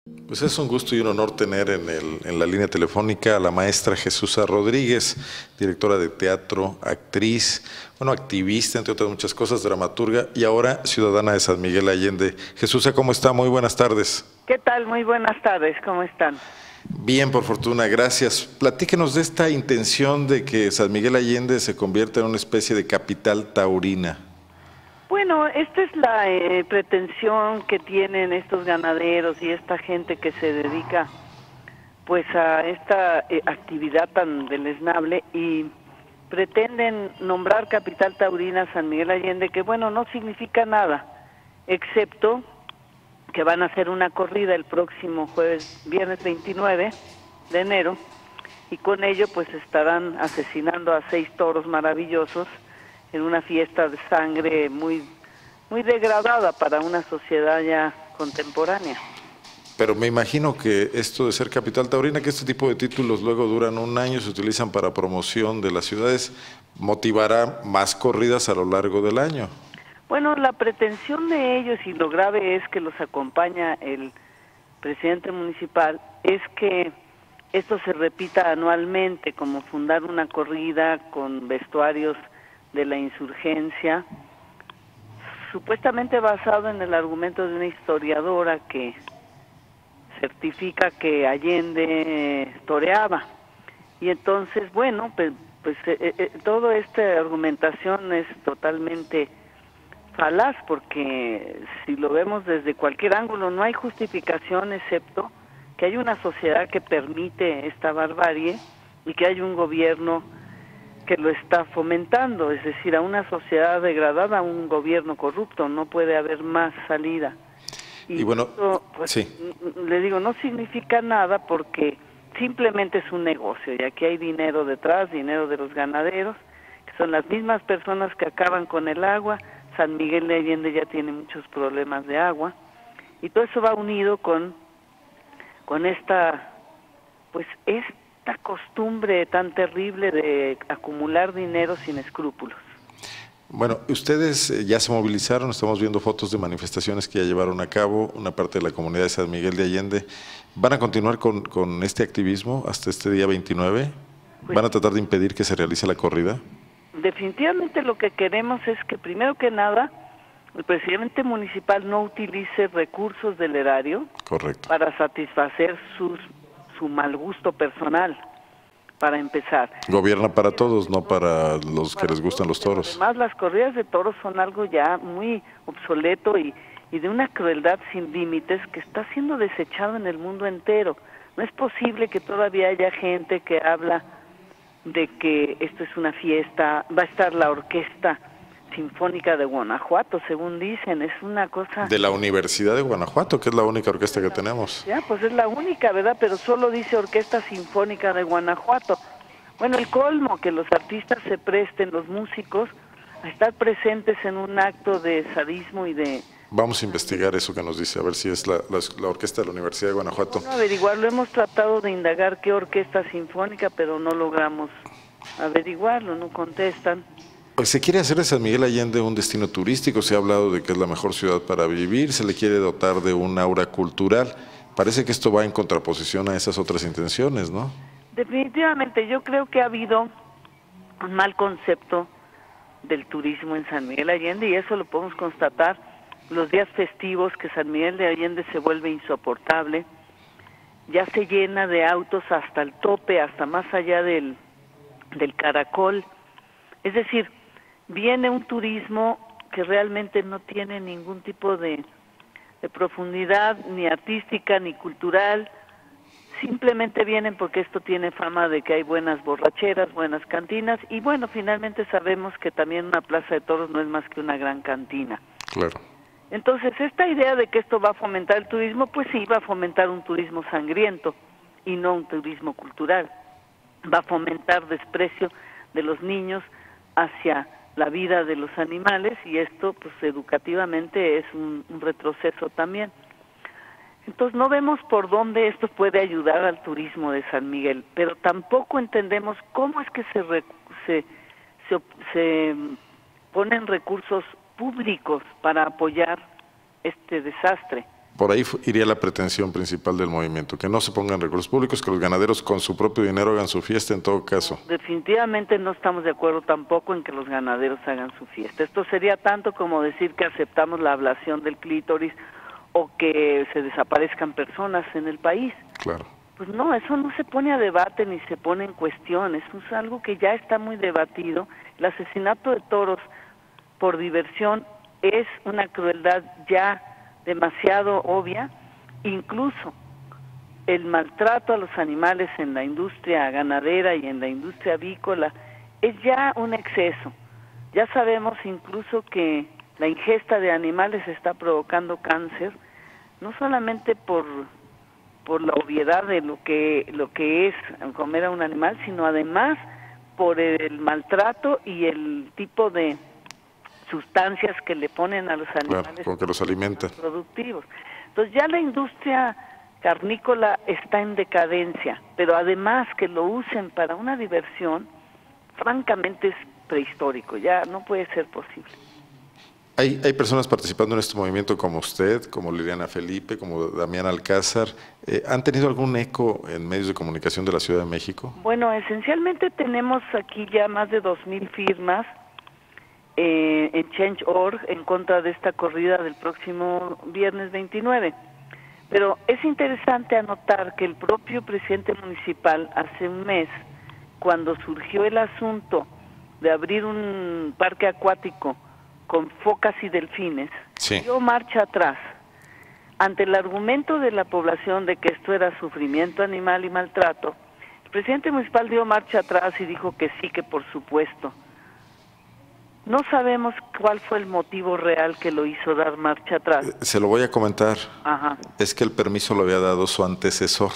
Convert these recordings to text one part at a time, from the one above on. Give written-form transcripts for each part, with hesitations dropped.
Pues es un gusto y un honor tener en la línea telefónica a la maestra Jesusa Rodríguez, directora de teatro, actriz, bueno, activista, entre otras muchas cosas, dramaturga y ahora ciudadana de San Miguel Allende. Jesusa, ¿cómo está? Muy buenas tardes. ¿Qué tal? Muy buenas tardes, ¿cómo están? Bien, por fortuna, gracias. Platíquenos de esta intención de que San Miguel Allende se convierta en una especie de capital taurina. Bueno, esta es la pretensión que tienen estos ganaderos y esta gente que se dedica pues a esta actividad tan deleznable y pretenden nombrar capital taurina San Miguel Allende, que bueno, no significa nada, excepto que van a hacer una corrida el próximo viernes 29 de enero, y con ello pues estarán asesinando a 6 toros maravillosos en una fiesta de sangre muy degradada para una sociedad ya contemporánea. Pero me imagino que esto de ser capital taurina, que este tipo de títulos luego duran un año, se utilizan para promoción de las ciudades, motivará más corridas a lo largo del año. Bueno, la pretensión de ellos, y lo grave es que los acompaña el presidente municipal, es que esto se repita anualmente, como fundar una corrida con vestuarios de la insurgencia, supuestamente basado en el argumento de una historiadora que certifica que Allende toreaba. Y entonces, bueno, toda esta argumentación es totalmente falaz, porque si lo vemos desde cualquier ángulo no hay justificación excepto que hay una sociedad que permite esta barbarie y que hay un gobierno que lo está fomentando, es decir, a una sociedad degradada, a un gobierno corrupto, no puede haber más salida. Y bueno, esto, pues, sí. le digo, no significa nada porque simplemente es un negocio y aquí hay dinero detrás, dinero de los ganaderos, que son las mismas personas que acaban con el agua. San Miguel de Allende ya tiene muchos problemas de agua y todo eso va unido con esta, pues esta costumbre tan terrible de acumular dinero sin escrúpulos. Bueno, ustedes ya se movilizaron, estamos viendo fotos de manifestaciones que ya llevaron a cabo una parte de la comunidad de San Miguel de Allende. ¿Van a continuar con este activismo hasta este día 29? Pues, ¿van a tratar de impedir que se realice la corrida? Definitivamente lo que queremos es que, primero que nada, el presidente municipal no utilice recursos del erario. Correcto. Para satisfacer su mal gusto personal, para empezar. Gobierna para todos, no para los que les gustan los toros. Además, las corridas de toros son algo ya muy obsoleto y de una crueldad sin límites que está siendo desechado en el mundo entero. No es posible que todavía haya gente que habla de que esto es una fiesta, va a estar la orquesta sinfónica de Guanajuato, según dicen, es una cosa... De la Universidad de Guanajuato, que es la única orquesta que tenemos. Ya, pues es la única, ¿verdad? Pero solo dice Orquesta Sinfónica de Guanajuato. Bueno, el colmo, que los artistas se presten, los músicos, a estar presentes en un acto de sadismo y de... Vamos a investigar eso que nos dice, a ver si es la orquesta de la Universidad de Guanajuato. Bueno, averiguarlo, hemos tratado de indagar qué orquesta sinfónica, pero no logramos averiguarlo, no contestan. Se quiere hacer de San Miguel Allende un destino turístico, se ha hablado de que es la mejor ciudad para vivir, se le quiere dotar de un aura cultural. Parece que esto va en contraposición a esas otras intenciones, ¿no? Definitivamente, yo creo que ha habido un mal concepto del turismo en San Miguel Allende y eso lo podemos constatar los días festivos, que San Miguel de Allende se vuelve insoportable, ya se llena de autos hasta el tope, hasta más allá del Caracol. Es decir, viene un turismo que realmente no tiene ningún tipo de profundidad, ni artística, ni cultural. Simplemente vienen porque esto tiene fama de que hay buenas borracheras, buenas cantinas, y bueno, finalmente sabemos que también una plaza de toros no es más que una gran cantina. Claro. Entonces, esta idea de que esto va a fomentar el turismo, pues sí, va a fomentar un turismo sangriento y no un turismo cultural. Va a fomentar desprecio de los niños hacia la vida de los animales y esto, pues educativamente, es un retroceso también. Entonces no vemos por dónde esto puede ayudar al turismo de San Miguel, pero tampoco entendemos cómo es que se ponen recursos públicos para apoyar este desastre. Por ahí iría la pretensión principal del movimiento, que no se pongan recursos públicos, que los ganaderos con su propio dinero hagan su fiesta en todo caso. Definitivamente no estamos de acuerdo tampoco en que los ganaderos hagan su fiesta. Esto sería tanto como decir que aceptamos la ablación del clítoris o que se desaparezcan personas en el país. Claro. Pues no, eso no se pone a debate ni se pone en cuestión, eso es algo que ya está muy debatido. El asesinato de toros por diversión es una crueldad ya demasiado obvia, incluso el maltrato a los animales en la industria ganadera y en la industria avícola es ya un exceso. Ya sabemos incluso que la ingesta de animales está provocando cáncer, no solamente por la obviedad de lo que es comer a un animal, sino además por el maltrato y el tipo de sustancias que le ponen a los animales, claro, porque los alimenta, productivos. Entonces ya la industria carnícola está en decadencia, pero además que lo usen para una diversión, francamente es prehistórico, ya no puede ser posible. Hay personas participando en este movimiento como usted, como Liliana Felipe, como Damián Alcázar. ¿Han tenido algún eco en medios de comunicación de la Ciudad de México? Bueno, esencialmente tenemos aquí ya más de 2,000 firmas en Change.org en contra de esta corrida del próximo viernes 29. Pero es interesante anotar que el propio presidente municipal hace un mes, cuando surgió el asunto de abrir un parque acuático con focas y delfines, sí, dio marcha atrás. Ante el argumento de la población de que esto era sufrimiento animal y maltrato, el presidente municipal dio marcha atrás y dijo que sí, que por supuesto. No sabemos cuál fue el motivo real que lo hizo dar marcha atrás. Se lo voy a comentar. Ajá. Es que el permiso lo había dado su antecesor.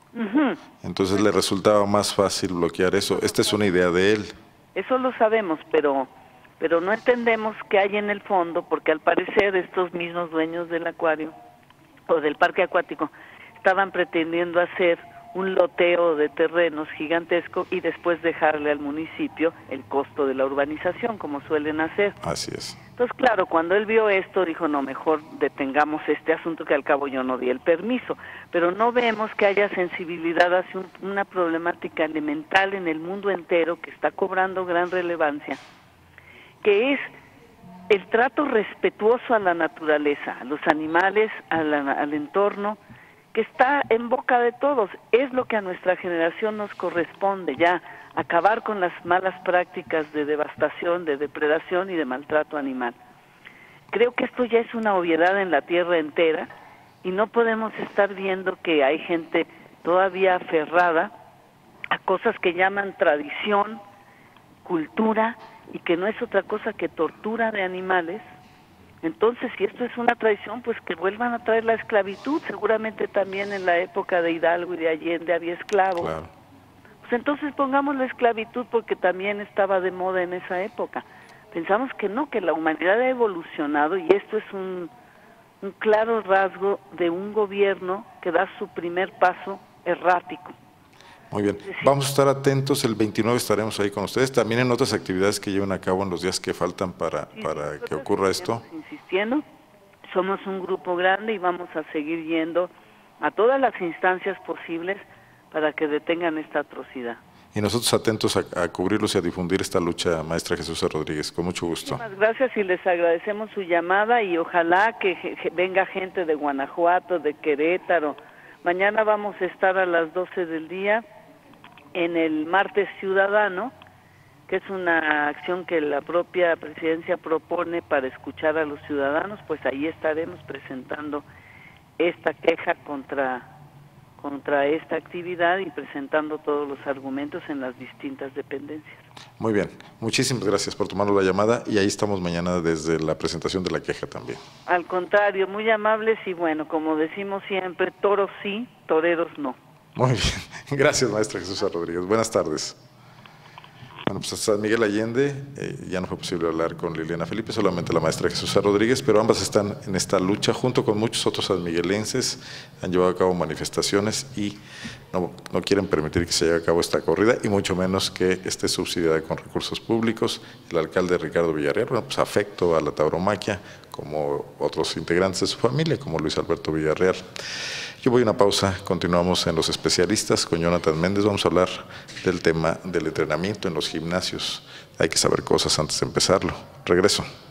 Entonces le resultaba más fácil bloquear eso. Esta es una idea de él. Eso lo sabemos, pero no entendemos qué hay en el fondo, porque al parecer estos mismos dueños del acuario o del parque acuático estaban pretendiendo hacer un loteo de terrenos gigantesco y después dejarle al municipio el costo de la urbanización, como suelen hacer. Así es. Entonces, claro, cuando él vio esto, dijo, no, mejor detengamos este asunto, que al cabo yo no di el permiso. Pero no vemos que haya sensibilidad hacia una problemática elemental en el mundo entero que está cobrando gran relevancia, que es el trato respetuoso a la naturaleza, a los animales, al entorno, que está en boca de todos. Es lo que a nuestra generación nos corresponde ya, acabar con las malas prácticas de devastación, de depredación y de maltrato animal. Creo que esto ya es una obviedad en la tierra entera y no podemos estar viendo que hay gente todavía aferrada a cosas que llaman tradición, cultura, y que no es otra cosa que tortura de animales. Entonces, si esto es una tradición, pues que vuelvan a traer la esclavitud. Seguramente también en la época de Hidalgo y de Allende había esclavos. Claro. Pues entonces pongamos la esclavitud porque también estaba de moda en esa época. Pensamos que no, que la humanidad ha evolucionado y esto es un claro rasgo de un gobierno que da su primer paso errático. Muy bien, vamos a estar atentos, el 29 estaremos ahí con ustedes, también en otras actividades que lleven a cabo en los días que faltan para que ocurra esto. Insistiendo, somos un grupo grande y vamos a seguir yendo a todas las instancias posibles para que detengan esta atrocidad. Y nosotros atentos a cubrirlos y a difundir esta lucha, maestra Jesús Rodríguez, con mucho gusto. Muchas gracias y les agradecemos su llamada y ojalá que venga gente de Guanajuato, de Querétaro. Mañana vamos a estar a las 12 del día en el Martes Ciudadano, que es una acción que la propia presidencia propone para escuchar a los ciudadanos. Pues ahí estaremos presentando esta queja contra esta actividad y presentando todos los argumentos en las distintas dependencias. Muy bien, muchísimas gracias por tomarnos la llamada y ahí estamos mañana desde la presentación de la queja también. Al contrario, muy amables y bueno, como decimos siempre, toros sí, toreros no. Muy bien, gracias maestra Jesús Rodríguez, buenas tardes. Bueno, pues hasta San Miguel Allende ya no fue posible hablar con Liliana Felipe, solamente la maestra Jesús Rodríguez, pero ambas están en esta lucha junto con muchos otros sanmiguelenses, han llevado a cabo manifestaciones y no quieren permitir que se lleve a cabo esta corrida y mucho menos que esté subsidiada con recursos públicos. El alcalde Ricardo Villarreal, bueno, pues afecto a la tauromaquia, como otros integrantes de su familia, como Luis Alberto Villarreal. Yo voy a una pausa, continuamos en Los Especialistas con Jonathan Méndez. Vamos a hablar del tema del entrenamiento en los gimnasios. Hay que saber cosas antes de empezarlo. Regreso.